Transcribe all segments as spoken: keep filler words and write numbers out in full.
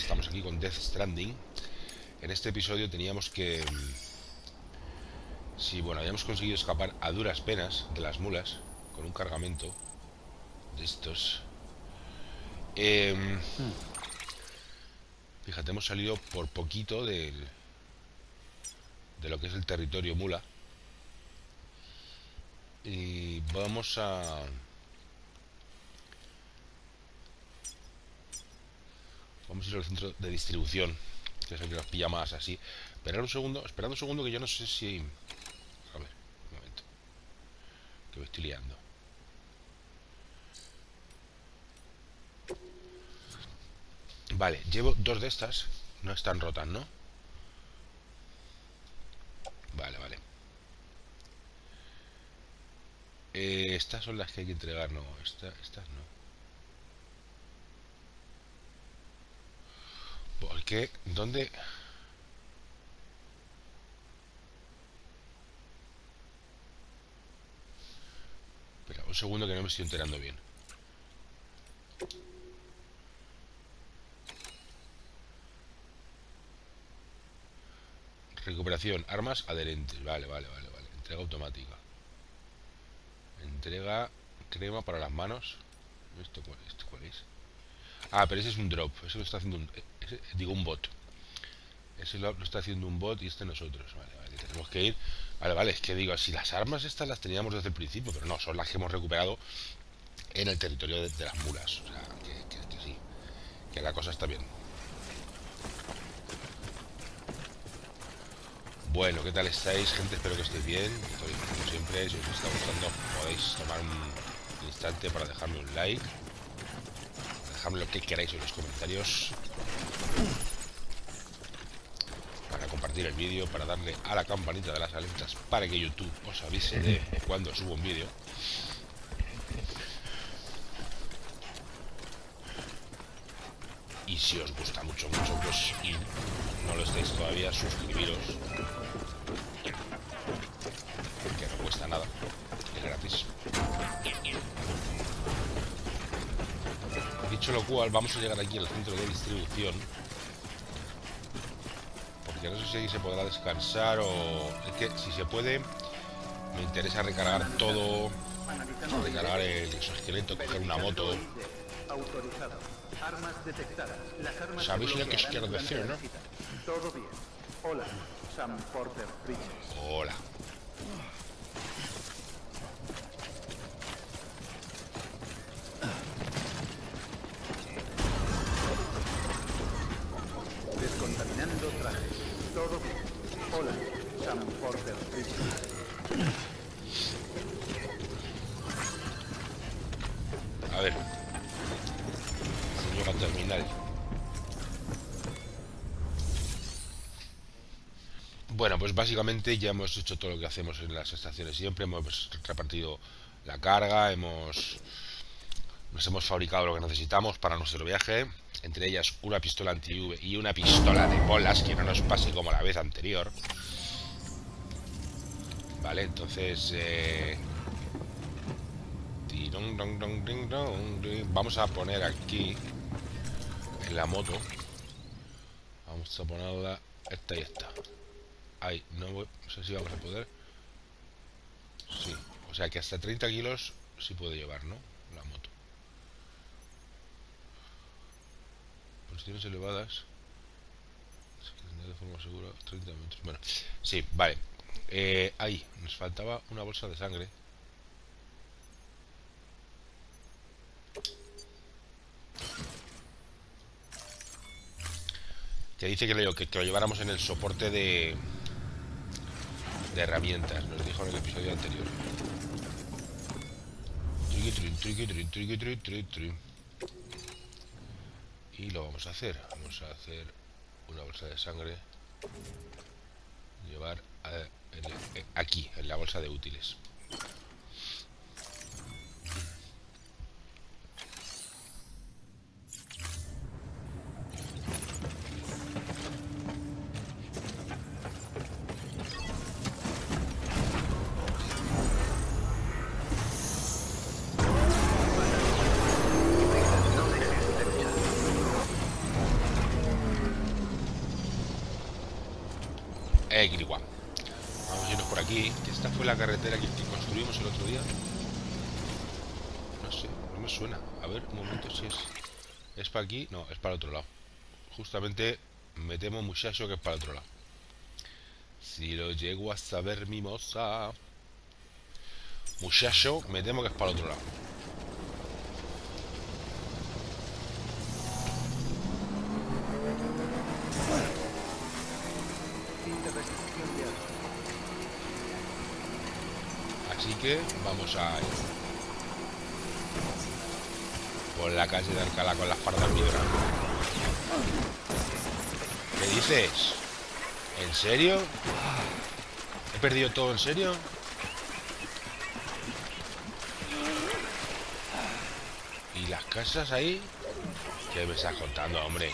estamos aquí con Death Stranding. En este episodio teníamos que... Sí, bueno, habíamos conseguido escapar a duras penas de las mulas con un cargamento de estos. Eh, fíjate, hemos salido por poquito del, de lo que es el territorio mula. Y vamos a... Vamos a ir al centro de distribución, que es el que nos pilla más así. Esperad un segundo, esperad un segundo que yo no sé si... A ver, un momento. Que me estoy liando. Vale, llevo dos de estas. No están rotas, ¿no? Vale, vale. Eh, estas son las que hay que entregar, no. Esta, estas no. ¿Por qué? ¿Dónde? Espera, un segundo que no me estoy enterando bien. Recuperación, armas adherentes. Vale, vale, vale, vale. Entrega automática. Entrega crema para las manos. ¿Esto cuál, esto cuál es? Ah, pero ese es un drop. Eso lo está haciendo un... Ese, digo, un bot. Ese lo, lo está haciendo un bot y este nosotros. Vale, vale, tenemos que ir... Vale, vale, es que digo, si las armas estas las teníamos desde el principio, pero no, son las que hemos recuperado en el territorio de, de las mulas. O sea, que, que, que sí, que la cosa está bien. Bueno, ¿qué tal estáis, gente? Espero que estéis bien. Estoy, como siempre, si os está gustando, podéis tomar un instante para dejarme un like. Dejadme lo que queráis en los comentarios. Para compartir el vídeo, para darle a la campanita de las alertas para que YouTube os avise de cuando subo un vídeo. Y si os gusta mucho, mucho, pues y no lo estáis todavía, suscribiros. Que no cuesta nada, es gratis. Dicho lo cual, vamos a llegar aquí al centro de distribución. Porque no sé si se podrá descansar o... Es que si se puede, me interesa recargar todo. Recargar el exoesqueleto, coger una moto. ¿Sabéis lo que os quiero decir, no? Todo bien. Hola, Sam Porter Bridges. Hola. Descontaminando trajes. Todo bien. Hola, Sam Porter Bridges. A ver. Llega a terminar. Bueno, pues básicamente ya hemos hecho todo lo que hacemos en las estaciones siempre. Hemos repartido la carga, hemos nos hemos fabricado lo que necesitamos para nuestro viaje, entre ellas una pistola anti-U V y una pistola de bolas, que no nos pase como la vez anterior. Vale, entonces eh... vamos a poner aquí en la moto, vamos a ponerla esta y esta. Ahí, no, voy, no sé si vamos a poder. Sí, o sea que hasta treinta kilos sí puede llevar, ¿no? La moto. Posiciones elevadas. De forma segura, treinta metros. Bueno, sí, vale. Eh, ahí, nos faltaba una bolsa de sangre. Que dice que lo, que, que lo lleváramos en el soporte de... de herramientas, nos dijo en el episodio anterior. Y lo vamos a hacer. Vamos a hacer una bolsa de sangre. Llevar a, en, aquí, en la bolsa de útiles. Eh, Kiriguá. Vamos a irnos por aquí. Esta fue la carretera que, que construimos el otro día. No sé, no me suena. A ver, un momento si es... ¿Es para aquí? No, es para el otro lado. Justamente me temo, muchacho, que es para el otro lado. Si lo llego a saber, mimosa. Muchacho, me temo que es para el otro lado. Así que vamos a ir por la calle de Alcalá con las pardas piedras. ¿Qué dices? ¿En serio? ¿He perdido todo en serio? ¿Y las casas ahí? ¿Qué me estás contando, hombre?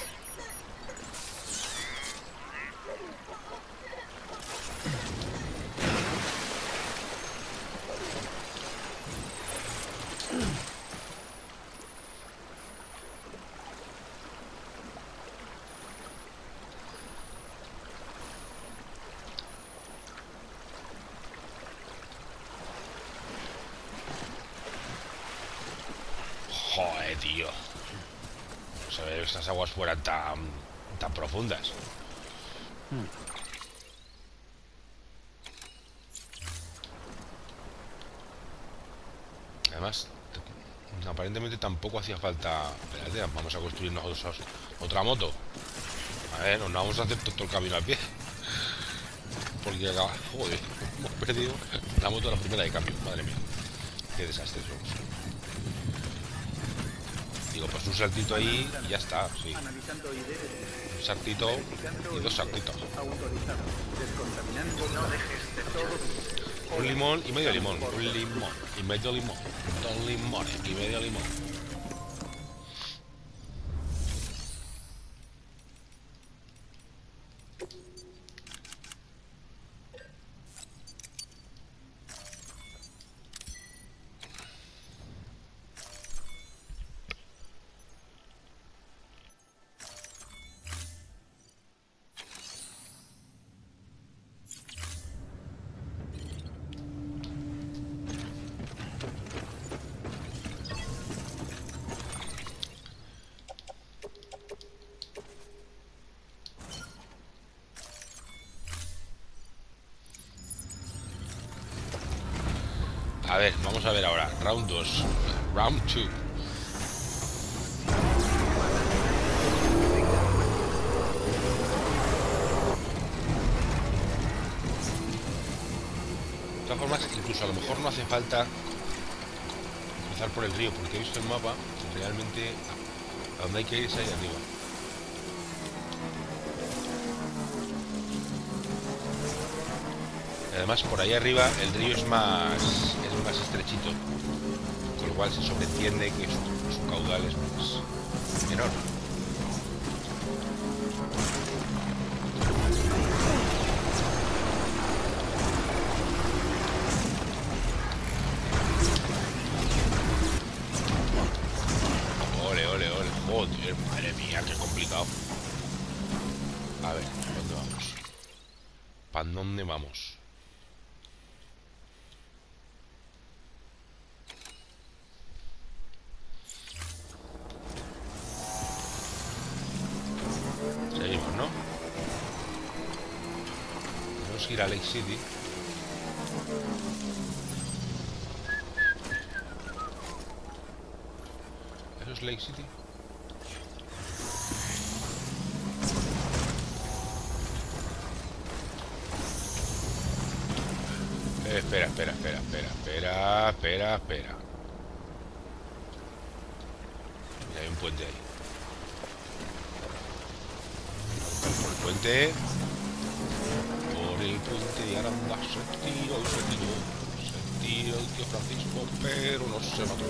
Joder, tío. No sabía que estas aguas fueran tan, tan profundas. Además, aparentemente tampoco hacía falta... Espérate, vamos a construir nosotros otra moto. A ver, no vamos a hacer todo el camino a pie. Porque acaba... Joder, hemos perdido la moto a la primera de cambio. Madre mía. Qué desastre somos. Digo, pues un saltito ahí y ya está, sí. Un saltito y dos saltitos. Un limón y medio limón. Un limón y medio limón. Dos limones y medio limón. A ver, vamos a ver ahora. Round dos. Round two. De todas formas, incluso a lo mejor no hace falta cruzar por el río, porque he visto el mapa y realmente a donde hay que ir es ahí arriba. Además, por ahí arriba el río es más es más estrechito, con lo cual se sobreentiende que su, su caudal es más menor. Ole, ole, ole, joder, madre mía, qué complicado. A ver, ¿dónde vamos? ¿Para dónde vamos? Seguimos, ¿no? Tenemos que ir a Lake City. ¿Eso es Lake City? Eh, espera, espera, espera, espera, espera, espera, espera. Mira, hay un puente ahí. Por el puente. Por el puente de Aranda se tiró, se tiró. Se tiró el tío Francisco, pero no se mató.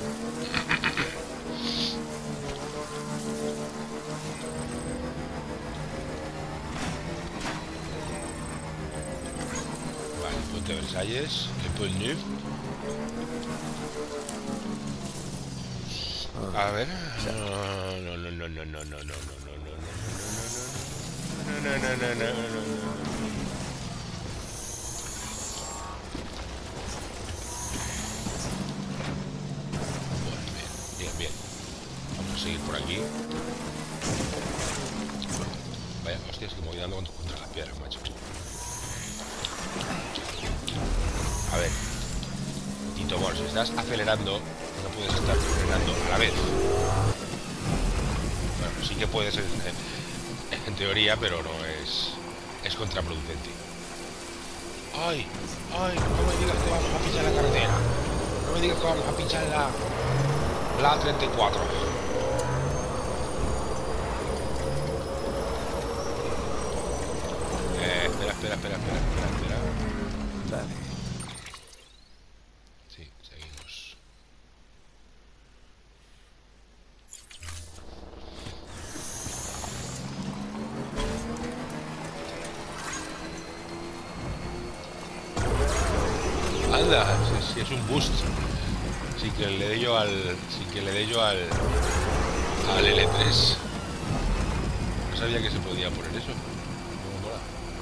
Vale, el puente de Versalles, el puente Neuf. A ver. No, no, no, no, no, no, no, no, no, no, no, no, no, no, no, no, no, no, no. es que me voy dando contra las piedras, macho. A ver, Tito Mor, si estás acelerando, no puedes estar frenando a la vez. Bueno, sí que puedes en, en, en teoría, pero no es, es contraproducente. ¡Ay! ¡Ay! No me digas que vamos a pinchar la carretera. No me digas que vamos a pinchar la, la A treinta y cuatro. Eh, espera, espera, espera, espera, espera, espera. Dale. Sí, seguimos. Anda, si, si es un boost. Sin que le dé yo al. Sin que le dé yo al. Al L tres. No sabía que se podía poner eso. No me mola.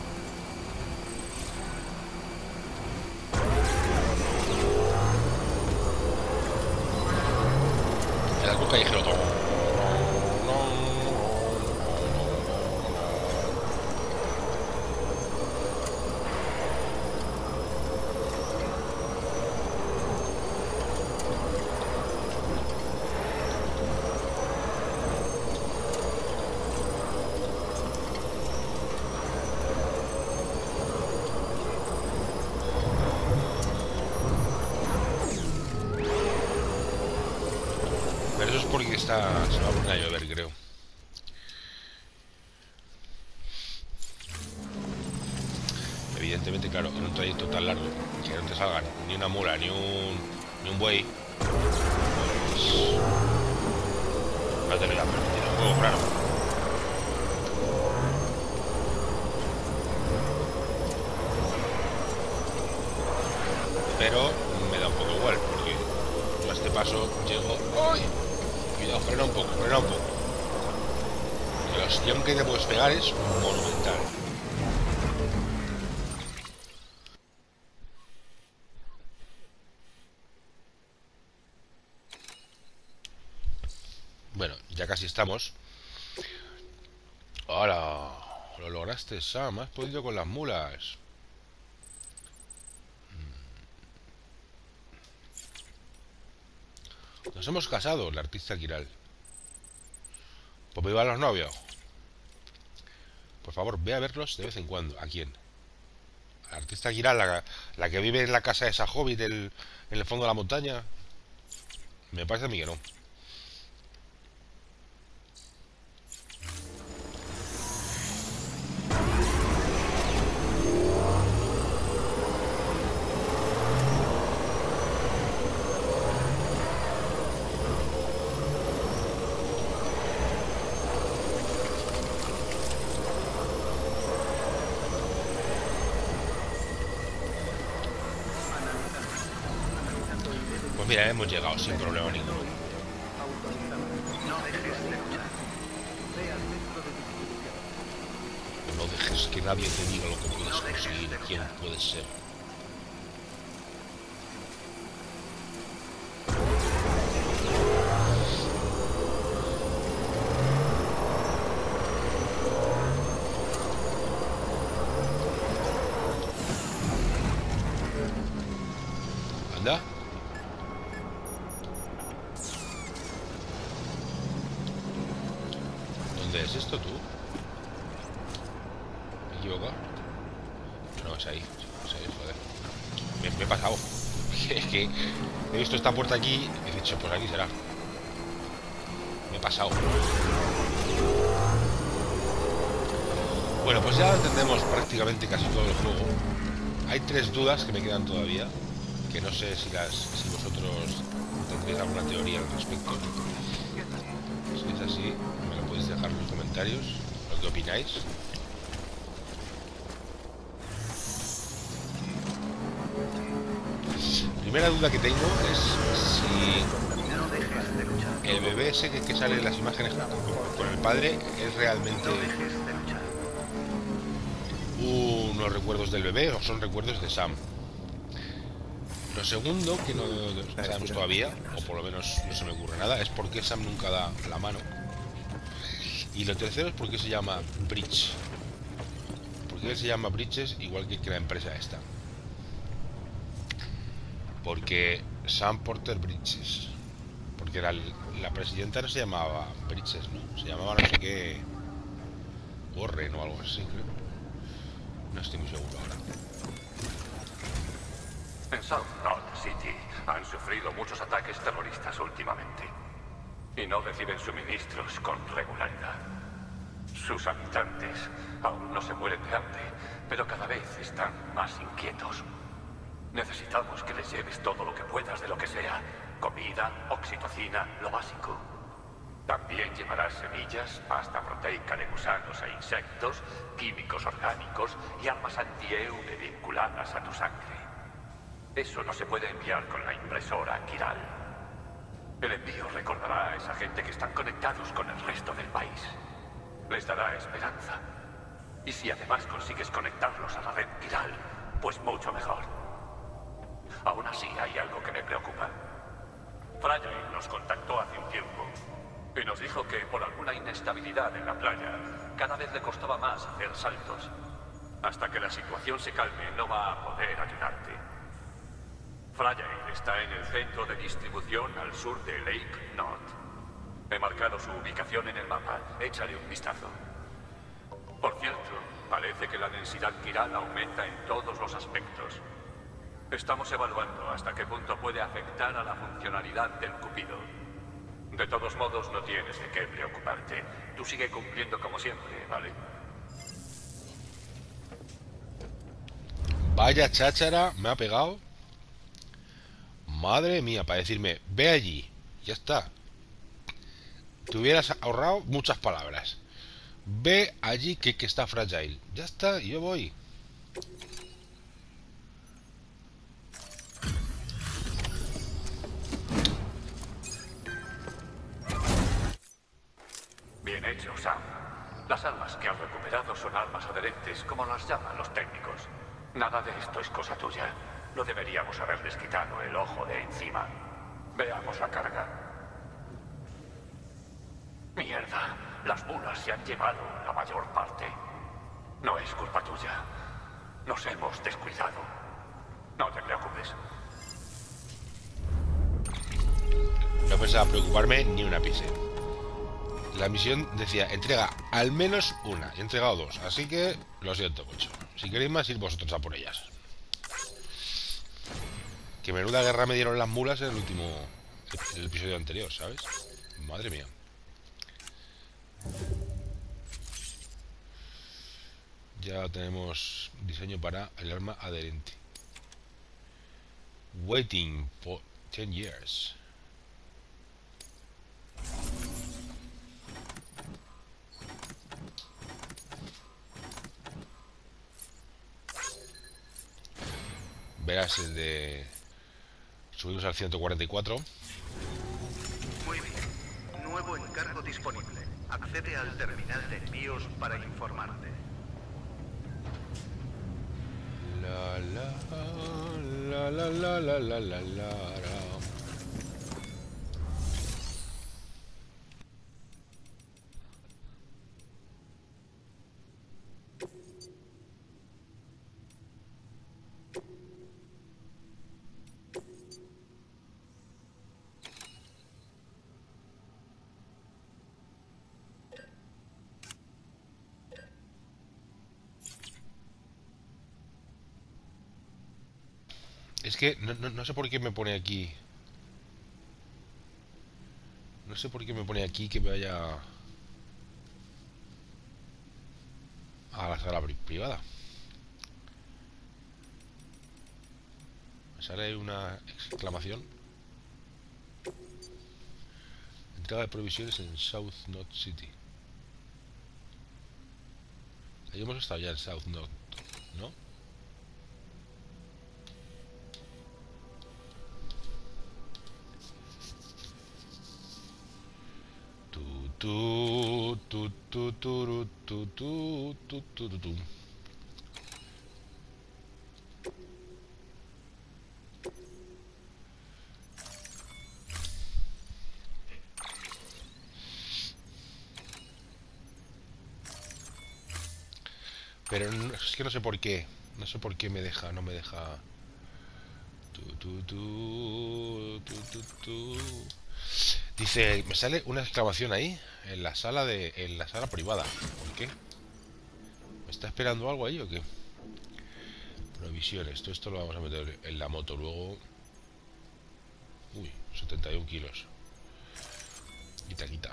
El algo callejero todo. Pero eso es porque está, se va a poner a llover, creo. Evidentemente, claro, en un trayecto tan largo que no te salgan ni una mula ni un ni un buey, pues no te lo voy a permitir un juego raro. Pero me da un poco igual porque yo a este paso llego. ¡Ay! Cuidado, frena un poco, frena un poco. El ostión que te puedes pegar es monumental. Bueno, ya casi estamos. ¡Hala! Lo lograste, Sam. Has podido con las mulas. Nos hemos casado, la artista Kiral. Pues viva los novios. Por favor, ve a verlos de vez en cuando. ¿A quién? ¿A la artista Kiral, la, la que vive en la casa de esa hobbit del, en el fondo de la montaña? Me parece a mí que no. Pues mira, hemos llegado sin problema ninguno. No dejes que nadie te diga lo que puedes conseguir, quién puedes ser. Anda. ¿Dónde es esto tú? ¿Me equivoco? No, es ahí. Es ahí, joder. Me, me he pasado. Es que he visto esta puerta aquí y he dicho, pues aquí será. Me he pasado. Bueno, pues ya entendemos prácticamente casi todo el juego. Hay tres dudas que me quedan todavía, que no sé si las si vosotros tendréis alguna teoría al respecto. Si es así, me lo podéis dejar en los comentarios, lo que opináis. Primera duda que tengo es si el bebé ese que, que sale en las imágenes con el padre es realmente unos recuerdos del bebé o son recuerdos de Sam. Lo segundo, que no sabemos todavía, o por lo menos no se me ocurre nada, es por qué Sam nunca da la mano. Y lo tercero es por qué se llama Bridge. ¿Por qué se llama Bridges igual que, que la empresa esta? Porque Sam Porter Bridges. Porque la, la presidenta no se llamaba Bridges, ¿no? Se llamaba no sé qué... Warren o algo así, creo. No estoy muy seguro ahora. En South North City han sufrido muchos ataques terroristas últimamente. Y no reciben suministros con regularidad. Sus habitantes aún no se mueren de hambre, pero cada vez están más inquietos. Necesitamos que les lleves todo lo que puedas de lo que sea. Comida, oxitocina, lo básico. También llevarás semillas, pasta proteica de gusanos e insectos, químicos orgánicos y armas anti-E U E vinculadas a tu sangre. Eso no se puede enviar con la impresora Kiral. El envío recordará a esa gente que están conectados con el resto del país. Les dará esperanza. Y si además consigues conectarlos a la red Kiral, pues mucho mejor. Aún así hay algo que me preocupa. Fragile nos contactó hace un tiempo y nos dijo que por alguna inestabilidad en la playa, cada vez le costaba más hacer saltos. Hasta que la situación se calme, no va a poder ayudarte. Fragile está en el centro de distribución al sur de Lake North. He marcado su ubicación en el mapa. Échale un vistazo. Por cierto, parece que la densidad quiral aumenta en todos los aspectos. Estamos evaluando hasta qué punto puede afectar a la funcionalidad del Cupido. De todos modos, no tienes de qué preocuparte. Tú sigue cumpliendo como siempre, ¿vale? Vaya cháchara, me ha pegado. Madre mía, para decirme, ve allí. Ya está. Te hubieras ahorrado muchas palabras. Ve allí que, que está Fragile. Ya está, yo voy. Bien hecho, Sam. Las armas que has recuperado son armas adherentes, como las llaman los técnicos. Nada de esto es cosa tuya. No deberíamos haberles quitado el ojo de encima. Veamos la carga. Mierda. Las mulas se han llevado la mayor parte. No es culpa tuya. Nos hemos descuidado. No te preocupes. No pensaba preocuparme ni una ápice. La misión decía, entrega al menos una. He entregado dos, así que lo siento mucho. Si queréis más, ir vosotros a por ellas. Que menuda guerra me dieron las mulas en el último... el episodio anterior, ¿sabes? Madre mía. Ya tenemos diseño para el arma adherente. Waiting for ten years. Verás el de... Subimos al ciento cuarenta y cuatro. Muy bien. Nuevo encargo disponible. Accede al terminal de envíos para informarte. La la la la la la la la la. Es que no, no, no sé por qué me pone aquí. No sé por qué me pone aquí que vaya a la sala pri- privada. Me sale una exclamación. Entrega de provisiones en South North City. Ahí hemos estado ya en South North, ¿no? Tu, tu, tu, tu, tu, tu, tu, tu, tu, tu, tu. Pero no, es que no sé por qué. No sé por qué me deja, no me deja. Tu, tu, tu, tu, tu, tu. Dice, me sale una exclamación ahí, en la sala de. En la sala privada. ¿Por qué? ¿Me está esperando algo ahí o qué? Provisiones, todo esto lo vamos a meter en la moto luego. Uy, setenta y un kilos. Quita, quita.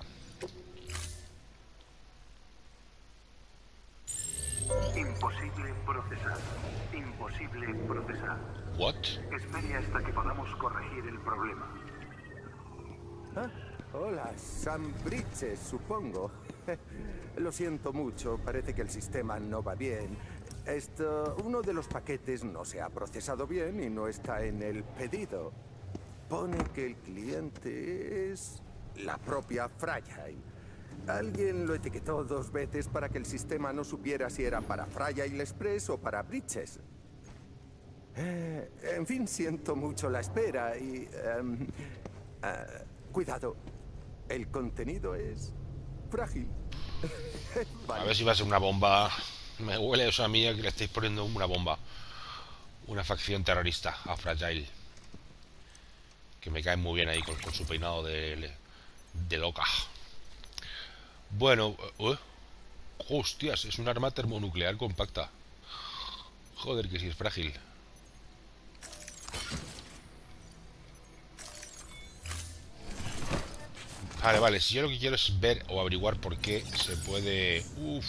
Imposible procesar. Imposible procesar. What? Espere hasta que podamos corregir el problema. Ah, hola, Sam Bridges, supongo. Lo siento mucho, parece que el sistema no va bien. Esto, uno de los paquetes no se ha procesado bien y no está en el pedido. Pone que el cliente es la propia Fragile. Alguien lo etiquetó dos veces para que el sistema no supiera si era para Fragile Express o para Bridges. Eh, en fin, siento mucho la espera y... Um, uh, cuidado, el contenido es frágil. Vale. A ver si va a ser una bomba. Me huele eso a mí que le estáis poniendo una bomba. Una facción terrorista a Fragile. Que me cae muy bien ahí con, con su peinado de, de loca. Bueno, uh, hostias, es un arma termonuclear compacta. Joder, que si es frágil. Vale, vale, si yo lo que quiero es ver o averiguar por qué se puede... Uf.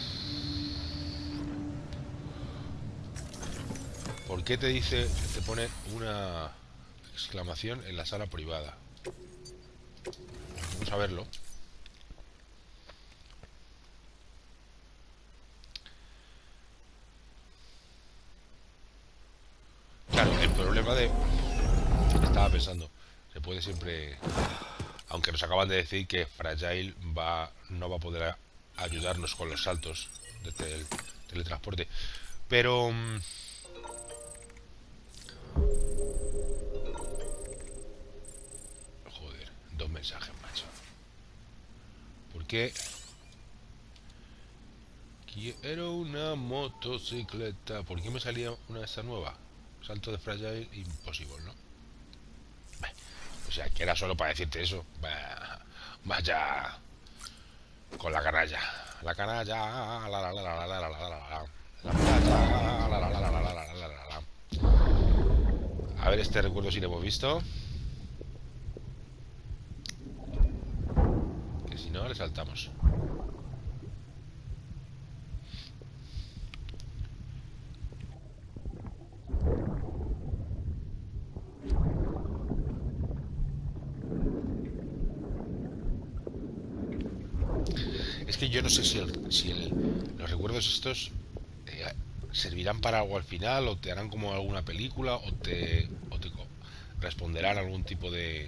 ¿Por qué te dice, te pone una exclamación en la sala privada? Vamos a verlo. Claro, el problema de... Estaba pensando, se puede siempre... Aunque nos acaban de decir que Fragile va, no va a poder ayudarnos con los saltos de tel, teletransporte. Pero... Joder, dos mensajes, macho. ¿Por qué? Quiero una motocicleta. ¿Por qué me salía una de estas nueva? Salto de Fragile, imposible, ¿no? O sea, que era solo para decirte eso. Vaya. Con la canalla. La canalla. La la la la la la la la la. La canalla. La la la la la la la la la. A ver este recuerdo si lo hemos visto. Que si no, le saltamos. Es que yo no sé si, el, si el, los recuerdos estos eh, servirán para algo al final, o te harán como alguna película, o te, o te responderán algún tipo de...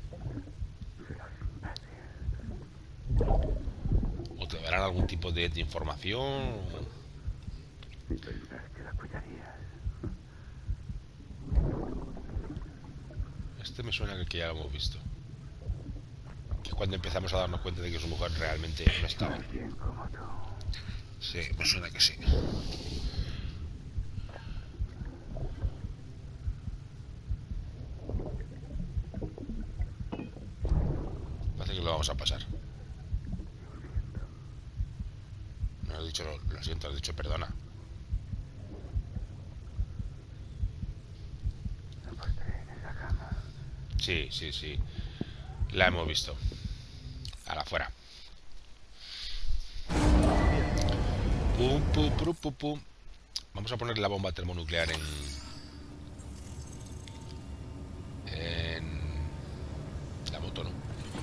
o te darán algún tipo de, de información. Este me suena que ya lo hemos visto. Que cuando empezamos a darnos cuenta de que su mujer realmente no estaba. Sí, me suena que sí. Parece que lo vamos a pasar. No has dicho lo, lo siento, has dicho perdona. Sí, sí, sí. La hemos visto. A la fuera. Pum, pum, pum, pum, pum. Vamos a poner la bomba termonuclear en... En... La moto, ¿no?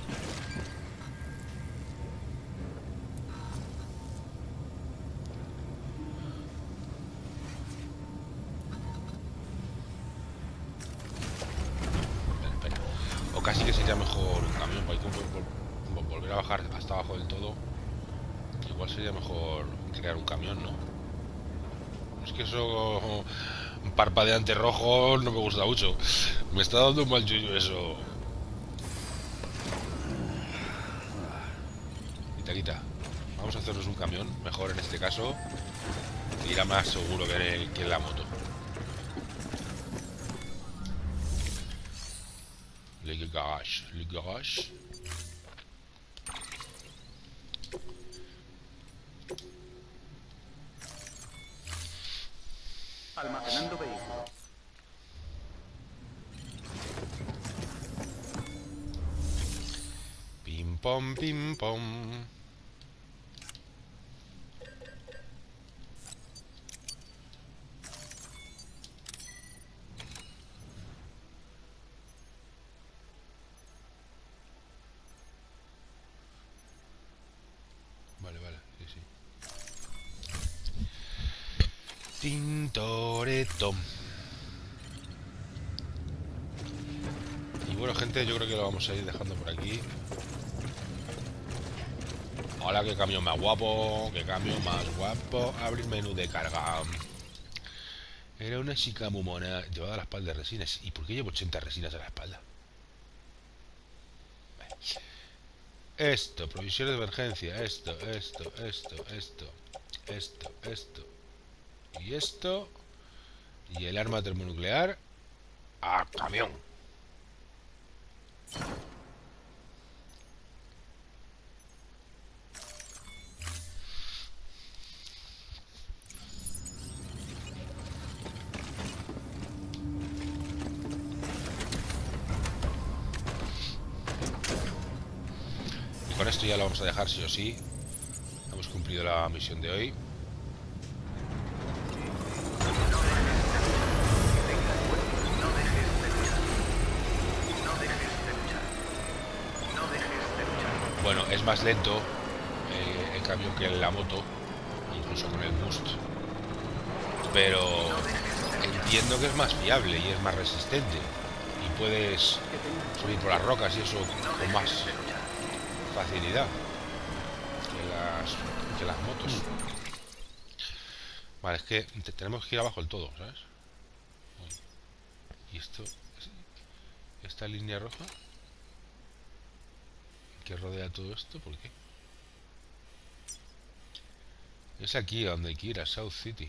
Espera, espera. O casi que sería mejor un camión, para volver a bajar hasta abajo del todo. Igual sería mejor crear un camión, ¿no? Es que eso parpadeante rojo no me gusta mucho. Me está dando un mal yuyu eso. Quita, quita. Vamos a hacernos un camión, mejor en este caso. irá más seguro que en, el, que en la moto. Le garage, le garage. Almacenando vehículos. Pim pom, pim pom. Vale, vale, sí, sí. Tintoretto. Y bueno, gente, yo creo que lo vamos a ir dejando por aquí. Hola, qué cambio más guapo, qué cambio más guapo. Abrir menú de carga. Era una chica muy mona, llevada a la espalda de resinas. ¿Y por qué llevo ochenta resinas a la espalda? Esto, provisiones de emergencia. Esto, esto, esto, esto, esto, esto. Y esto. Y el arma termonuclear. ¡A camión! Con esto ya lo vamos a dejar sí o sí. Hemos cumplido la misión de hoy. Bueno, es más lento eh, el cambio que en la moto, incluso con el boost. Pero entiendo que es más fiable y es más resistente. Y puedes subir por las rocas y eso con más facilidad que las, que las motos. Vale, es que te, tenemos que ir abajo del todo, ¿sabes? Y esto, esta línea roja que rodea todo esto, ¿por qué? Es aquí a donde hay que ir, a South City.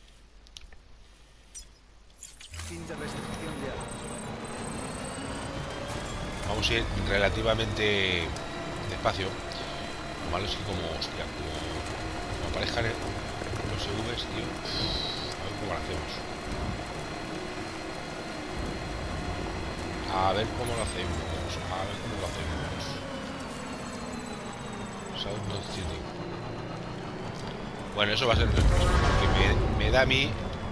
Fin de restricción de armas. Vamos a ir relativamente despacio. Lo malo es que como, hostia, como, como aparezcan los E Vs, tío, a ver cómo lo hacemos. A ver cómo lo hacemos. A ver cómo lo hacemos. South North City. Bueno, eso va a ser después, porque me, me da a mí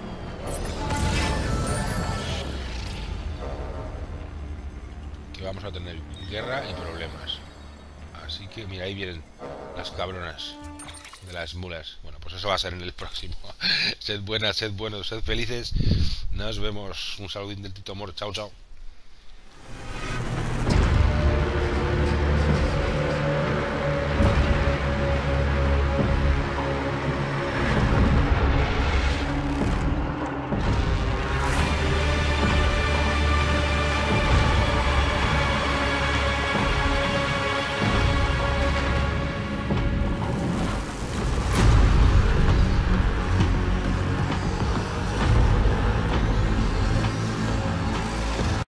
que vamos a tener guerra y problemas. Así que mira, ahí vienen las cabronas de las mulas. Bueno, pues eso va a ser en el próximo. Sed buenas, sed buenos, sed felices. Nos vemos. Un saludín del Tito Amor. Chao, chao.